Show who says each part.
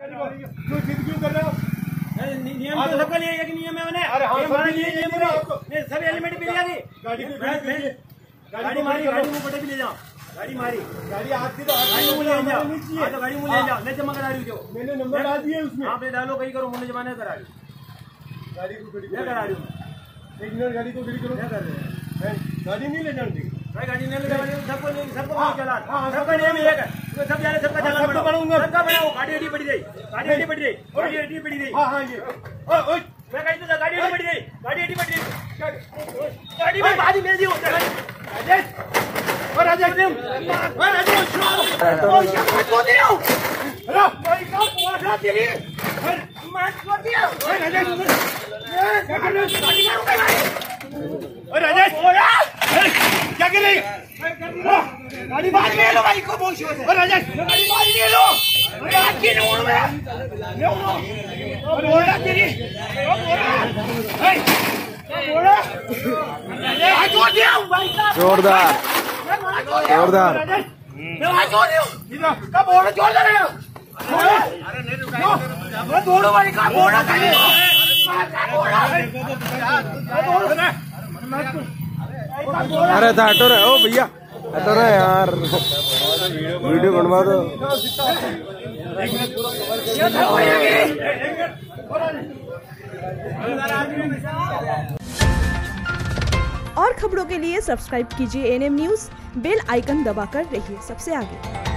Speaker 1: क्यों कर रहे हो?
Speaker 2: नियम तो सबका लिए एक नियम है मैंने।
Speaker 1: अरे हाँ,
Speaker 2: हमारे लिए नियम है। सब हेलमेट भी लिया
Speaker 1: गाड़ी
Speaker 2: मारी गाड़ी मुंह पटे भी ले जाओ। गाड़ी मारी
Speaker 1: गाड़ी आपकी तो
Speaker 2: गाड़ी मुंह ले जाओ। तो गाड़ी मुंह ले जाओ। नहीं जमा करा रही हो
Speaker 1: मैंने नंबर डाल दिए उसमें।
Speaker 2: आप डालो कहीं करो मुंह जमाने करा रही
Speaker 1: गाड़ी को खड़ी
Speaker 2: करा रही हूँ।
Speaker 1: एक मिनट गाड़ी को खड़ी करो। क्या कर रहे हैं? गाड़ी नहीं ले जानी
Speaker 2: भाई गाड़ी नहीं ले जानी सबको चला सबका नियम एक है। सब जा रहे सबका चालान बनाऊंगा सबका बनाओ। गाड़ी अड्डी पड़ी गई गाड़ी अड्डी पड़ी गई गाड़ी अड्डी पड़ी गई।
Speaker 1: हाँ हाँ ये
Speaker 2: मैं कहीं तो गाड़ी अड्डी पड़ी गई गाड़ी अड्डी पड़ी गई गाड़ी में बाजी मेल दी होता है। राजेश और राजेश तुम और राजेश और क्या को दियो हेलो भाई का पोछा तेरी मत को दियो ओए राजेश क्या कर रहे हो? गाड़ी मारूंगा भाई। ओए राजेश क्या कर रही है? गाड़ी मार ले लो भाई को बहुत शोर है। और राजेश गाड़ी मार ले लो रात की नूर में ले लो और बोला तेरी ओ बोला आज छोड़ दिया भाई का
Speaker 3: जोरदार जोरदार
Speaker 2: मैं आज छोड़ दिया इधर का बोला छोड़ दे रहे हो। अरे नहीं रुका मैं बोलो भाई का बोला करे
Speaker 3: अरे हटो रहे ओ भैया हटो रहे यार वीडियो बनवा दो।
Speaker 4: और खबरों के लिए सब्सक्राइब कीजिए एएनएम न्यूज़, बेल आइकन दबाकर रहिए सबसे आगे।